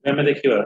ଆମେ ଦେଖିବା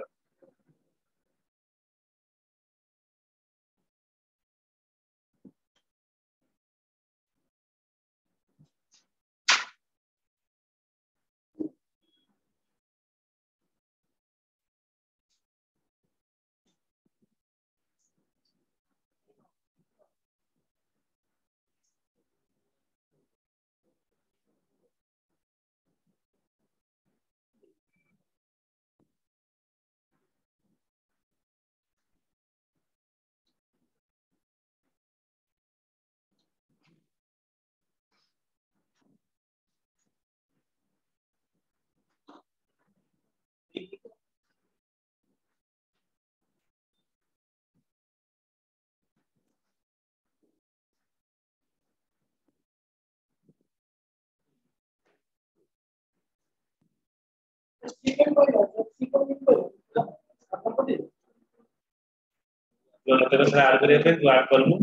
जो तेरे से ऐड करिए थे तो ऐड कर लूं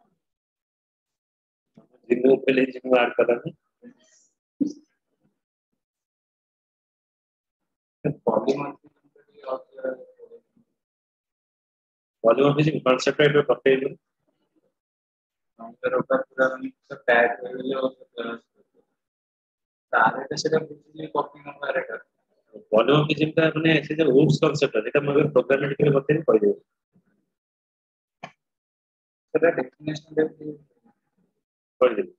जिनको पहले जिनको ऐड कर रहा पॉलीमॉर्फिज्म कांसेप्ट पे पकड़े लो पॉलीमॉर्फिज्म का अपने ऐसे जो रूट्स कांसेप्ट है এটা मगर प्रोग्रामेटिकली बताइए कोई दे সেটা ডেফিনেশন দিয়ে করে দিন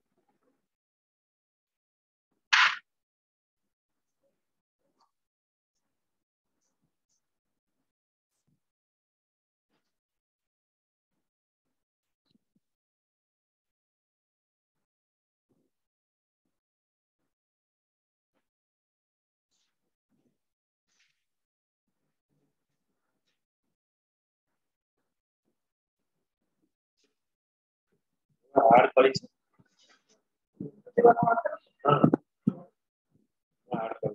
ऐड करी हां ऐड कर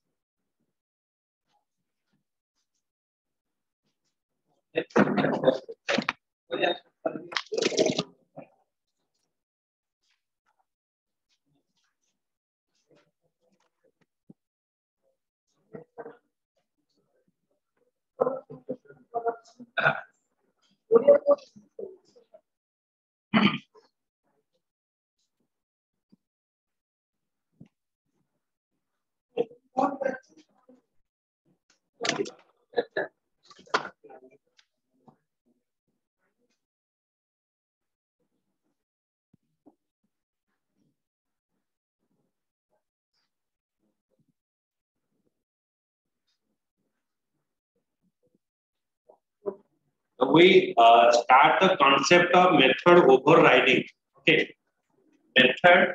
So we start the concept of method overriding. Okay, method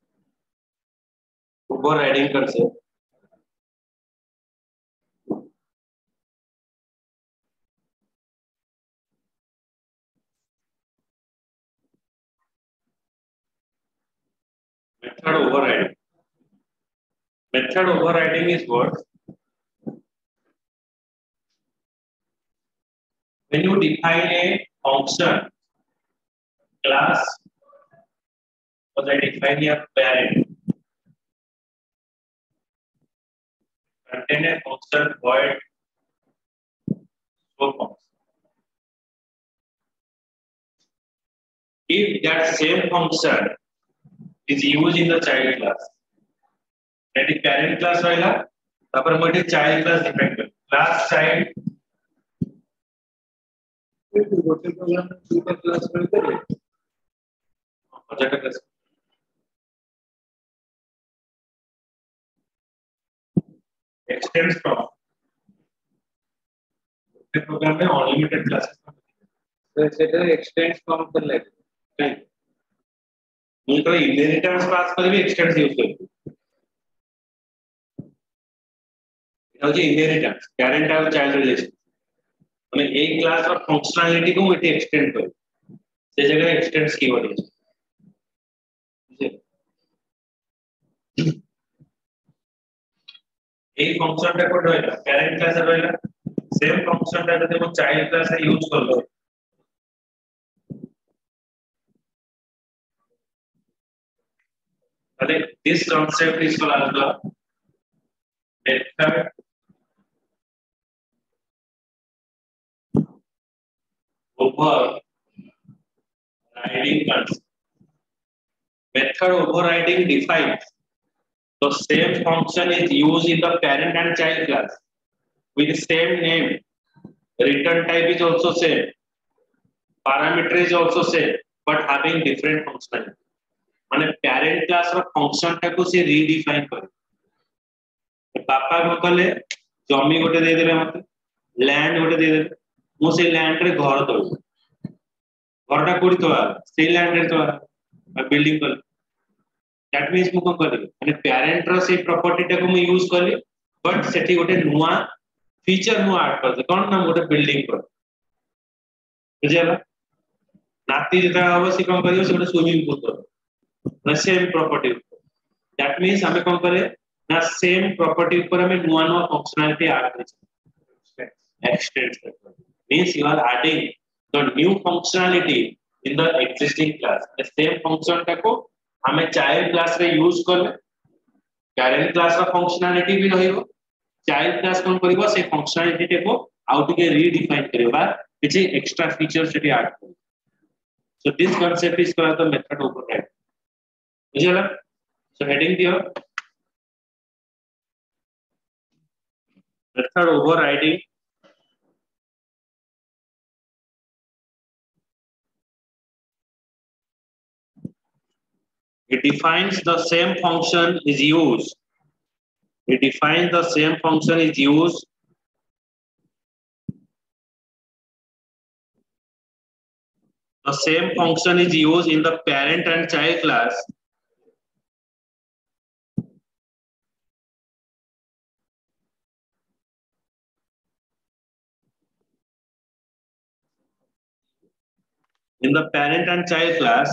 overriding concept. Method overriding. Method overriding is what? When you define a function class, or I define a parent, contain a function void show function. If that same function is used in the child class, that is parent class होएगा, तब पर मुझे child class define कर, class child गोटे program में दूसरा class में करें project class extends from the program में unlimited classes तो सेटा extends from कर ले नहीं मुझे तो inheritance class पर भी extends यूज करते हैं ये inheritance parent और child relation हमें एक क्लास और फंक्शनैलिटी को इट एक्सटेंड कर से जगह एक्सटेंड्स कीवर्ड है एक फंक्शन टा कोड होएगा पेरेंट क्लास होएगा सेम फंक्शन टा जब चाइल्ड क्लास से यूज कर लो अरे this concept is called as the method overriding concept. Method overriding defines the same function is used in the parent and child class with the same name. Return type is also same. Parameter is also same, but having different functionality. माने parent class ର function टाको से redefine करे. पापा को कहले जमी गोटे दे देले मते लैंड गोटे दे देले मो से लैंड रे घर दो घरटा कोडी तो से लैंड रे तो बिल्डिंग कर दैट मींस मु कोन करले माने पेरेंट रो से प्रॉपर्टी टाको मु यूज करली बट सेठी गोटे नुवा फीचर मु ऐड कर दे कोन ना गोटे बिल्डिंग कर बुझियाला नाती जेता हबो से कोन करियो से गोटे स्विमिंग पूल कर सेम प्रॉपर्टी दैट मींस हमें कोन करे ना सेम प्रॉपर्टी ऊपर हमें नुवा नुवा फंक्शनलिटी ऐड कर extend means you are adding the new functionality in the existing class. The same function टाको हमें child class रे use करले parent class रा functionality भी रहिबो child class कोन करिवो से functionality टाको आउट के redefine करिबा किछि extra features सेठी ऐड कर so this concept is called the method override बुझला so heading दियो method overriding it defines the same function is used. It defines the same function is used. The same function is used in the parent and child class. In the parent and child class.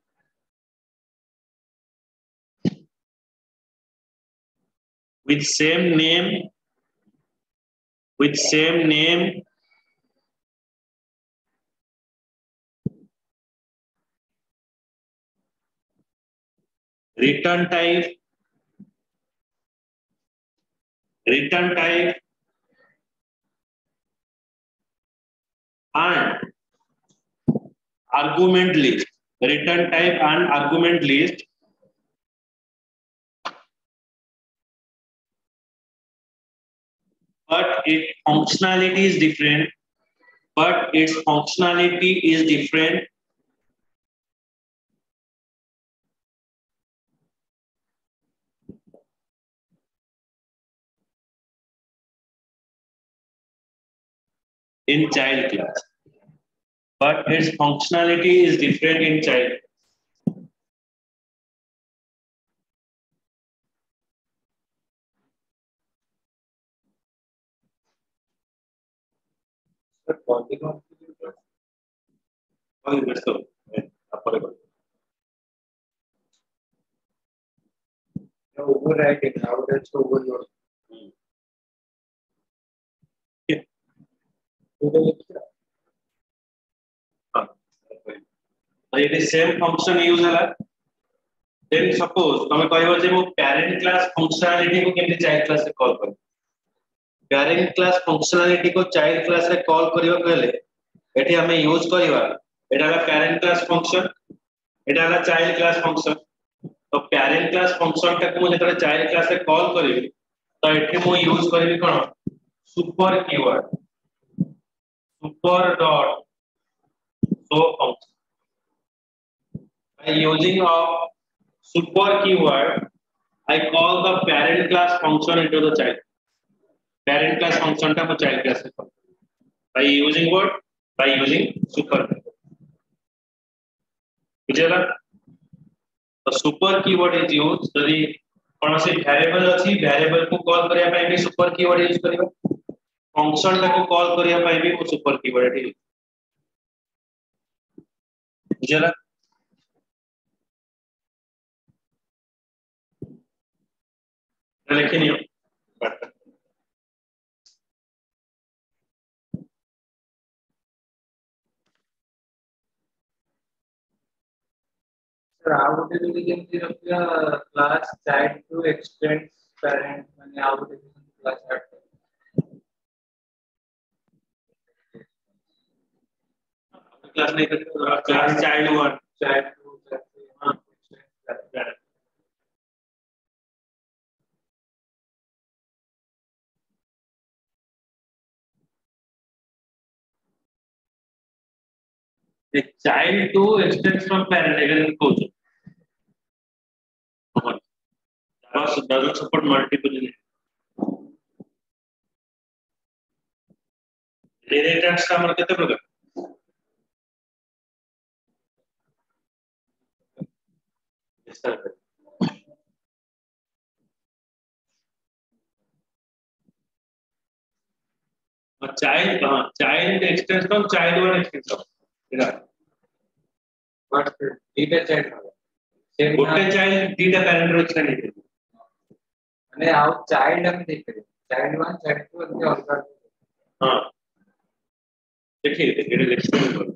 With same name, return type, and argument list. Return type and argument list. But its functionality is different. In child class. But its functionality is different in child. Overriding, how that's overload. It is same function use है then suppose तमें कहबो जे मो parent class functionality को केमति child class से call कर parent class functionality को child class रे कॉल करियो कहले एठी हमें यूज करबा एटा है parent class function एटा है child class function तो parent class function टाको मो जेतरे child class रे कॉल करबी तो एठी मो यूज करबी कोन super keyword super dot so function by using of super keyword I call the parent class function into the child parent class function ta mo child class by using what by using super बुझेला तो super keyword is used यदि कोन से variable अछि variable को call करिया पय भी super keyword use करियो function टा को कॉल करिया पय भी वो super keyword है बुझेला लेकिन ये How would you begin the class child to extend parent? How would you begin class child? Class नहीं करते क्लास चाइल्ड 1 चाइल्ड 2 हाँ the child 2 extends from parent again coach Java doesn't support multiple inheritance का मतलब कितने प्रकार इस तरह से और child extends from child 1 extends from but दीटा चाइल्ड सेम ଗୋଟେ ଚାଇଲ୍ଡ ଦିଟା ପ୍ୟାରେଣ୍ଟ ର ଏକ୍ସଟେଣ୍ଡ ହେଇଥିବ ମାନେ ଆଉ ଚାଇଲ୍ଡ ଆମେ ଦେଖିପାରିବୁ ଚାଇଲ୍ଡ 1 ଚାଇଲ୍ଡ 2 ଏମିତି ଅଲଗା ହଁ देखिए ଏଇଟା ଏକ୍ସଟେଣ୍ଡ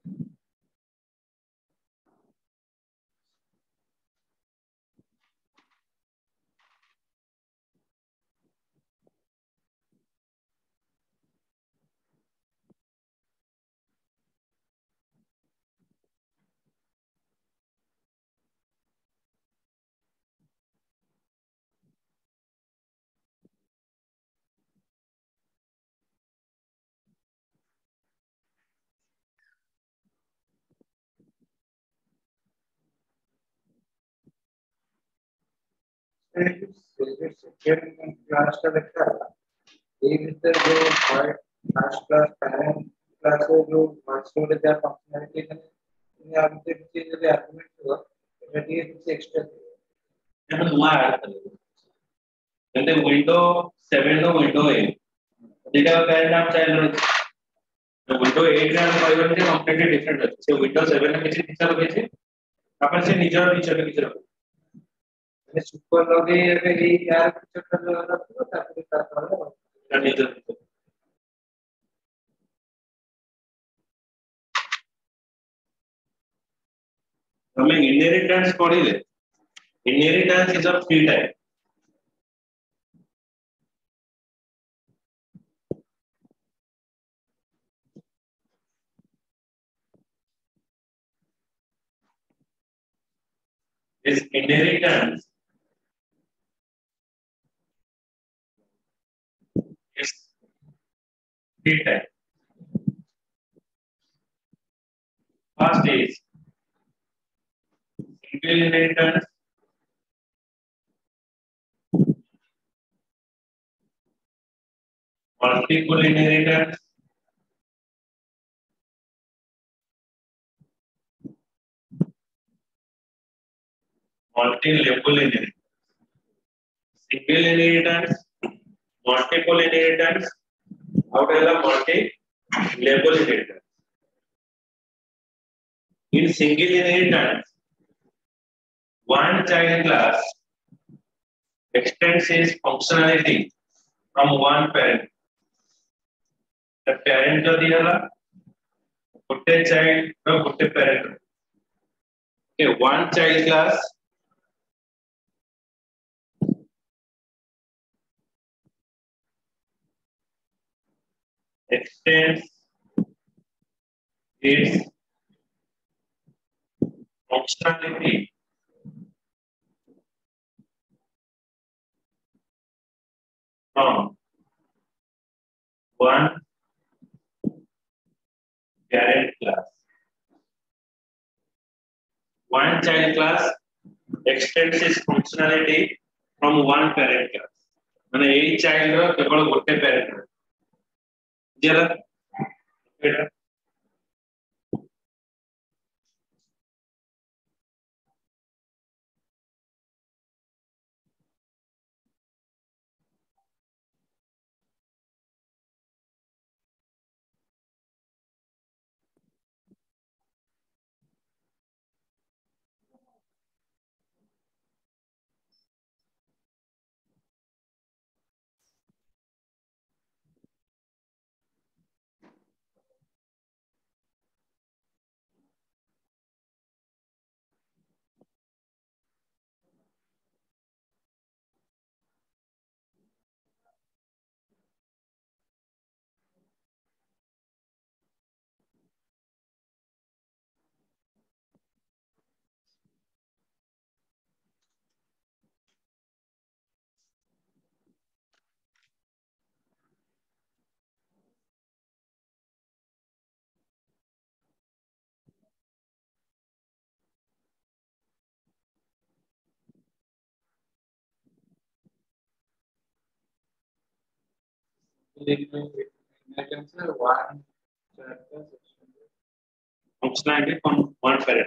सेकंड क्लास का देखा ये भीतर जो फर्स्ट क्लास पैरेंट क्लास में जो मार्क्स में जो फंक्शनैलिटी है ये आपके किसी जो आर्गुमेंट हुआ ये कुछ एक्स्ट्रा है नया ऐड करेंगे जैसे विंडो 7 नो विंडो 8 दिटा प्यारेंट नाम चाइल्ड तो विंडो 8 रे हम कहबो जे कंप्लीटली डिफरेंट अछि से विंडो 7 रे किछि फीचर अछि अपन से निजर फीचर किछि रखो ମାନେ ସୁପର ଲଗେଇ ଏବେ ଏଇ ୟାର ଫିଚର ଟା ରଖିବ ତାପରେ ତାପରେ निजर हमें इनहेरिटेंस पढ़िले inheritance is of three type is inheritance is three types. First is single inheritance, multiple inheritance, multi-level inheritance. Single inheritance, multiple inheritance, out of the multi-level inheritance. In single inheritance, one child class extends its functionality from one parent. The parent जो दिया ला, गोटे child रो गोटे parent. Okay, one child class extends its functionality from one parent class. One child class extends its functionality from one parent class. माने एक child रो केवल गोटे parent रो जरा inheritance is one character section. Functionality from one parent.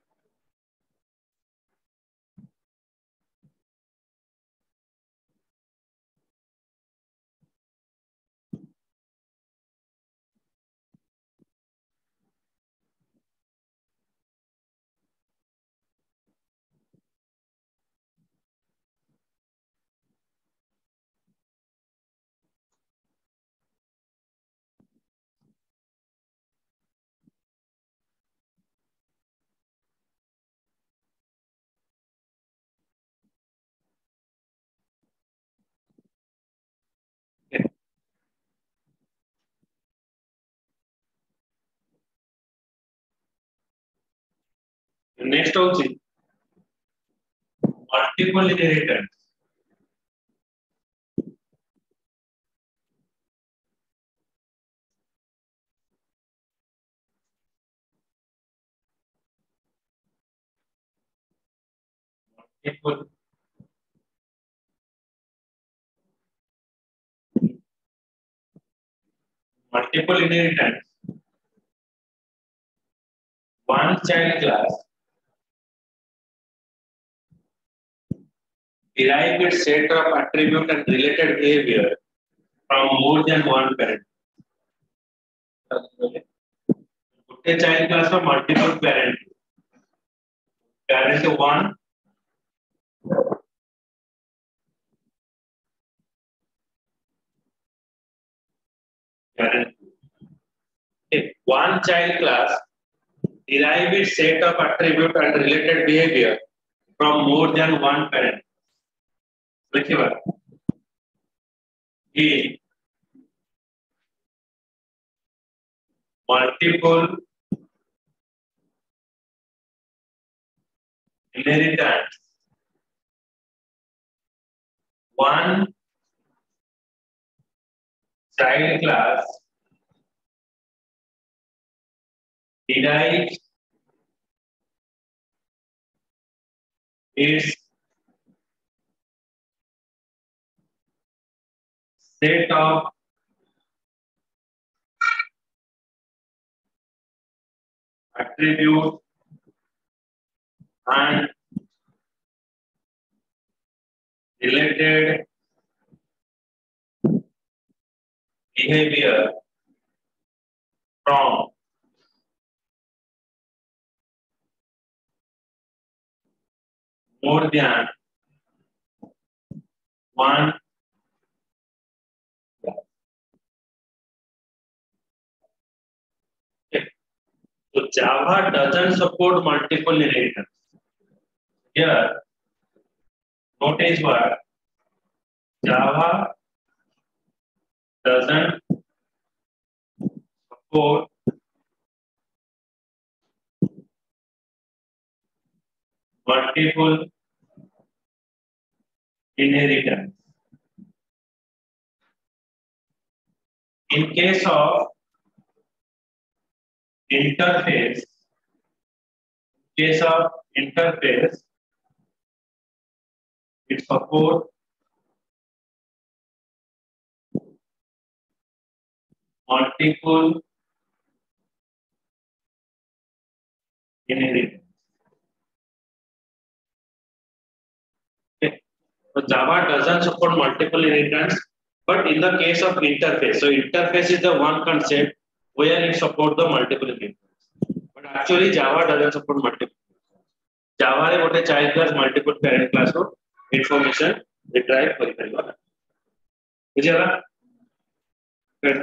Okay. Next also multiple inheritance. Multiple inheritance. One child class derive its set of attribute and related behavior from more than one parent. A child class of multiple parent. Parent one, parent two. Okay. One child class derive its set of attribute and related behavior from more than one parent. Whichever. A multiple inheritance. One child class derives its set of attribute and related behavior from more than one. Okay. So Java doesn't support multiple inheritance. Here, notice what Java doesn't support multiple inheritance. In case of interface, it supports multiple inheritance. Okay. So Java doesn't support multiple inheritance, but in the case of interface, so interface is the one concept where it supports the multiple inheritance. But actually Java doesn't support multiple. Java रे गोटे child class multiple parent class रो information retrieve करि परिबा. बुझियला? Good.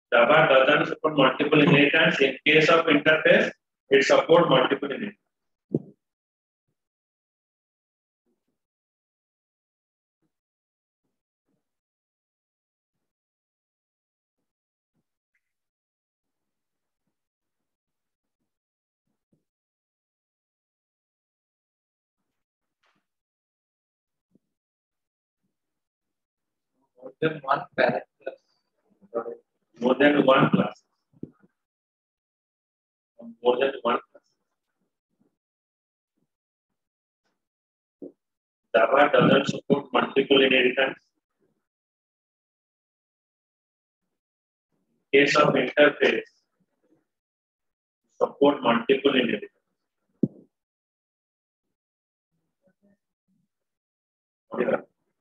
Java doesn't support multiple inheritance. In case of interface, it supports multiple inheritance. More than one parent class. More than one class. More than one class. Java doesn't support multiple inheritance. In case of interface, support multiple inheritance. Yeah.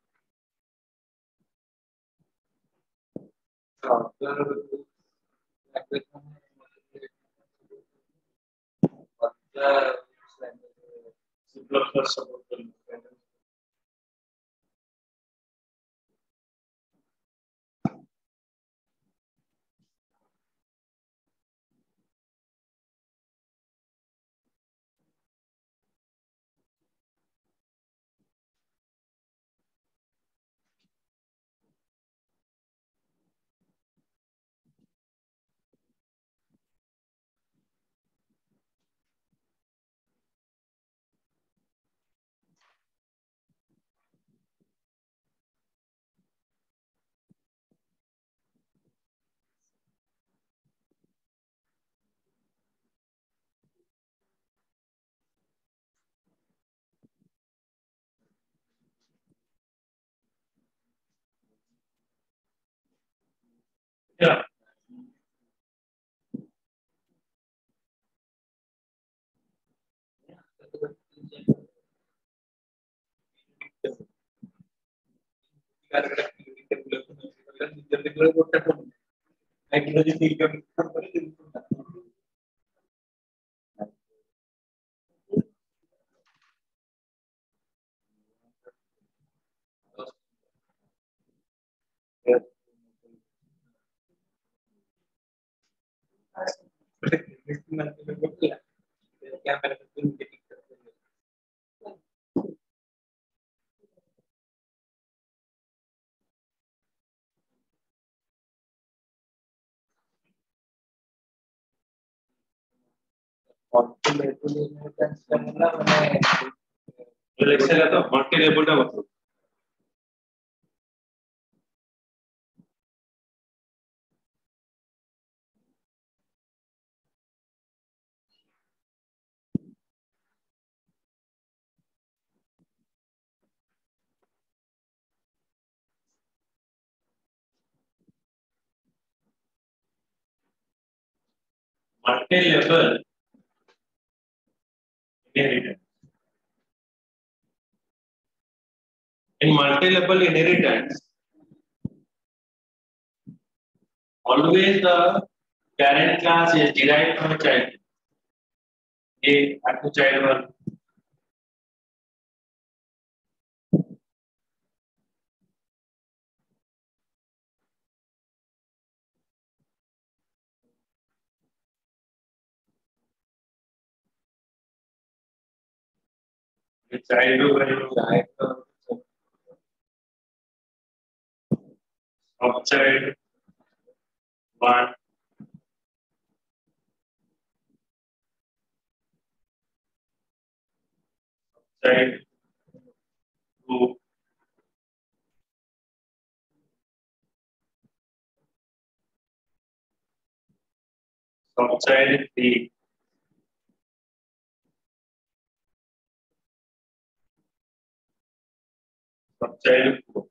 C++ support. Yeah. multi-level inheritance. In multi-level inheritance, always the parent class is derived from a child. A to child one. The child to of child one. Child two. Child three. Child four.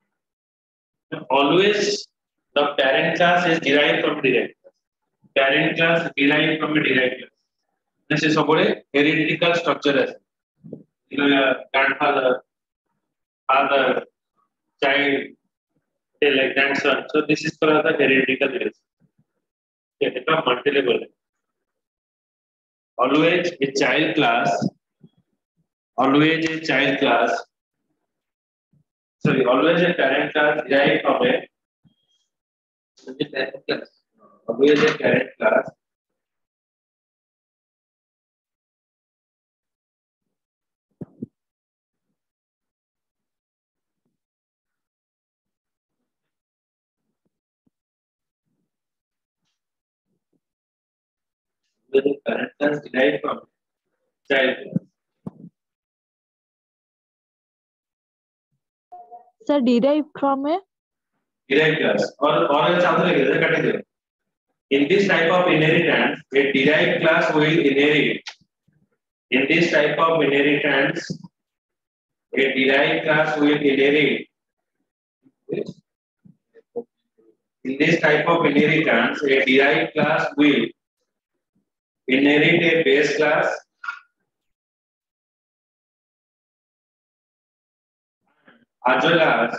Always the parent class is derived from derived class. Parent class derived from a derived class. This is about a heredital structure as grandfather, father, child, like grandson. So this is called the heredital relation. It's a multi-level. Always a child class. Always a child class. Sorry, always a parent class derived from a parent class. always a parent class. With the parent class derived from child class. Sir, derived from a Derived class or else other category. In this type of inheritance, a derived class will inherit. In this type of inheritance, a derived class will inherit. In this type of inheritance, a derived class will inherit a base class as well as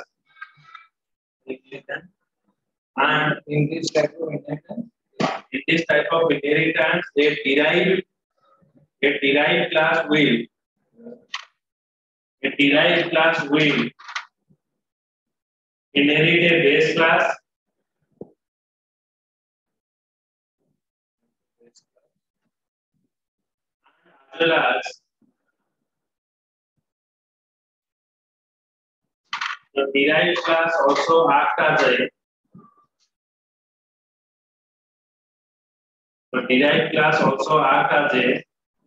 and In this type of inheritance, in this type of inheritance, a derived class will inherit a base class as well as the derived class also act as a the derived class also act as a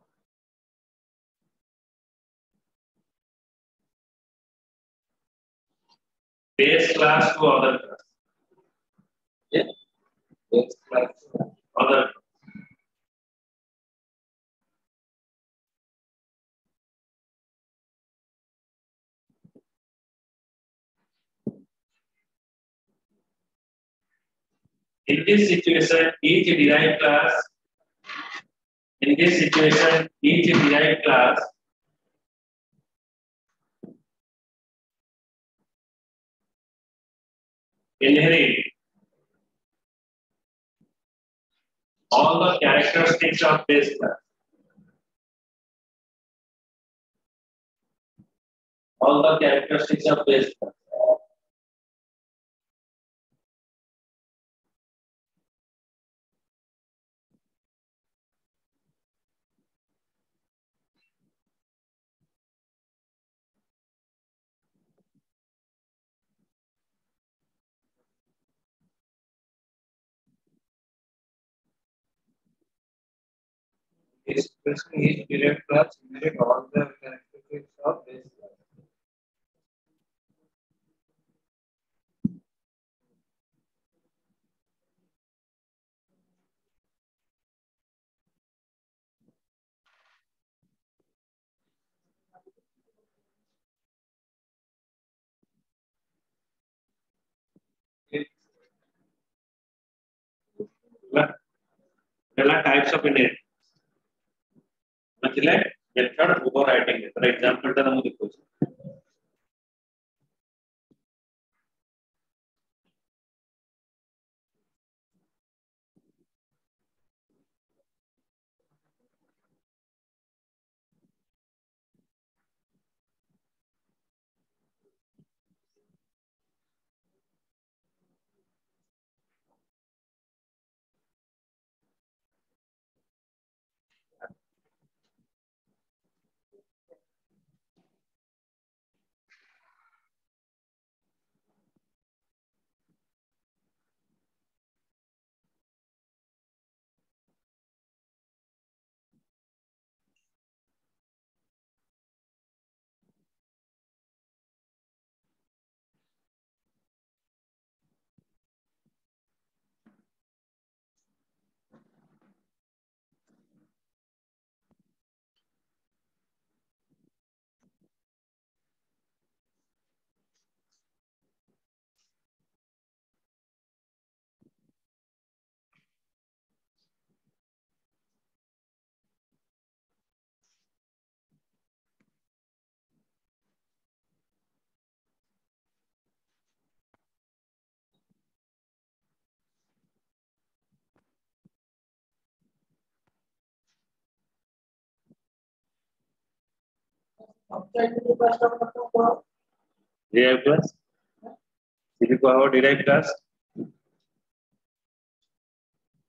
base class to other class. yes, base class. Other in this situation, each derived class inherit all the characteristics of base class. All the characteristics of base class. This person is derived class inherit all the characteristics of base class. ಎಲ್ಲ types of inheritance. ಮತ್ತಲೆ method overriding. For example, ತ ನಮಗೆ देखो. Derived class. If you go about derived class,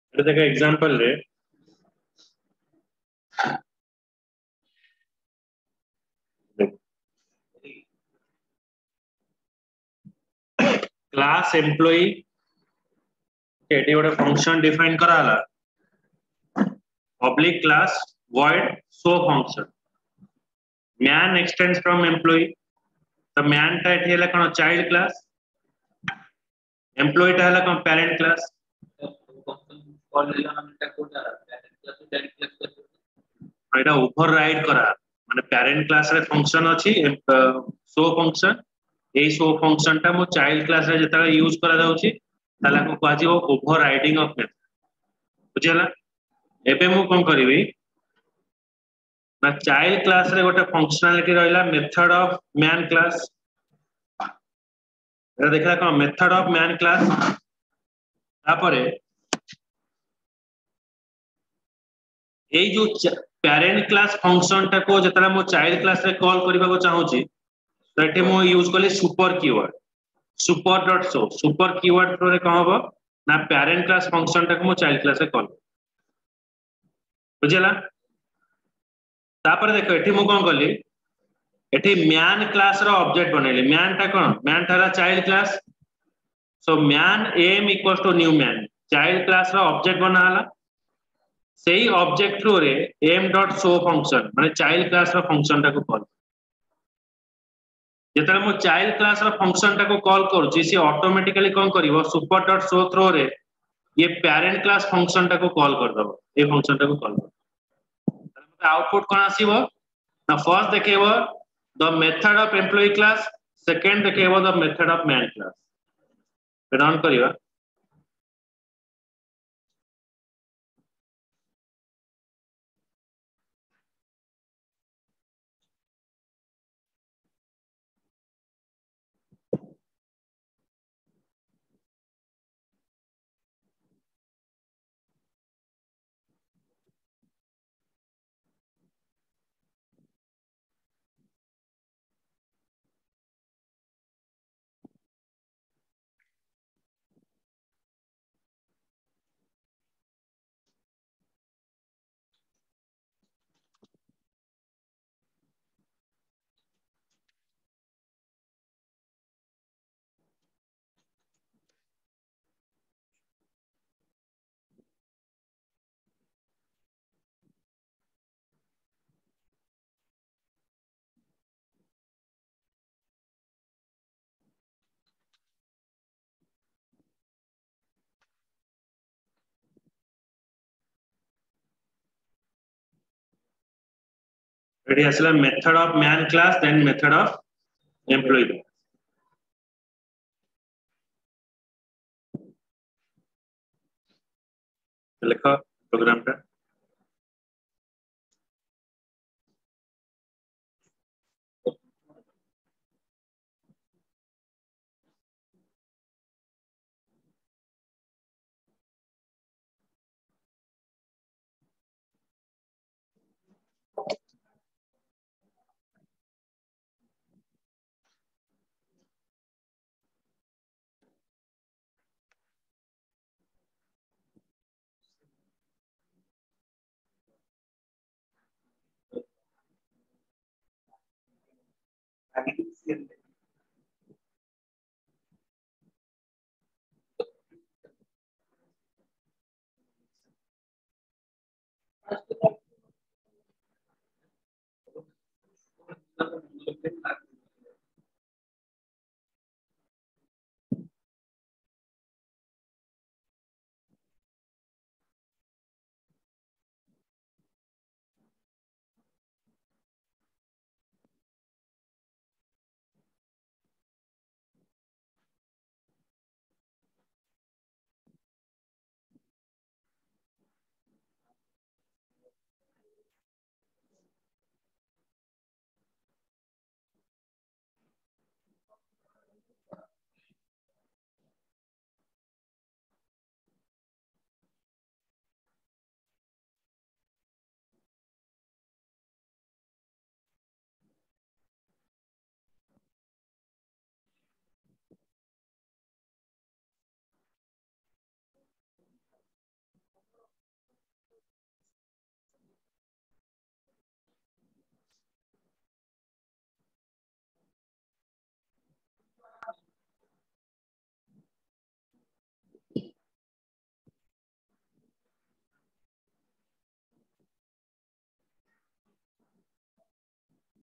देखो example रे class employee एटी गोटे function define कराला public class void show function man extends from employee तो man टा एठी हला कोन चाइल्ड क्लास एम्प्लॉई टा हला कोन पेरेंट क्लास कॉल लेला हमटा कोटा parent class to child class एटा ओवरराइड करा माने पेरेंट क्लास रे फंक्शन अछि शो फंक्शन ए शो फंक्शन टा मो चाइल्ड क्लास रे जता यूज करा जाउची ताला को कहजिवो ओवरराइडिंग ऑफ मेथड बुझियला एबे मु कोन करिवि ना चाइल्ड क्लास रे गोटे फंक्शनलिटी रहला मेथड ऑफ मैन क्लास एटा देखला कोन मेथड ऑफ मैन क्लास तापरे ए जो पेरेंट क्लास फंक्शन टा को जतरा मो चाइल्ड क्लास रे कॉल करबा को चाहूची तो एटे मो यूज करले super keyword super dot show super keyword through रे कहबो ना पेरेंट क्लास फंक्शन टा को मो चाइल्ड क्लास रे कॉल बुझियला तापर देखो एठी मु कोन करली एठी मैन क्लास रो ऑब्जेक्ट बनेली मैन टा कोन मैन थारा child class so main M equals to new main child class रो ऑब्जेक्ट बनाला सेही ऑब्जेक्ट थ्रू रे एम डॉट शो फंक्शन माने चाइल्ड क्लास रो फंक्शन टा को कॉल जेतरा मो चाइल्ड क्लास रो फंक्शन टा को कॉल करूची से ऑटोमेटिकली कोन करिवो सुपर डॉट शो थ्रो रे ये पेरेंट क्लास फंक्शन टा को कॉल कर दबो ए फंक्शन टा को कॉल कर आउटपुट कोन आसीबो ना फर्स्ट देखेबो the method of employee class second देखेबो the method of main class run करिवा ready asla method of man class then method of employee class लिखो प्रोग्राम का आगे किसी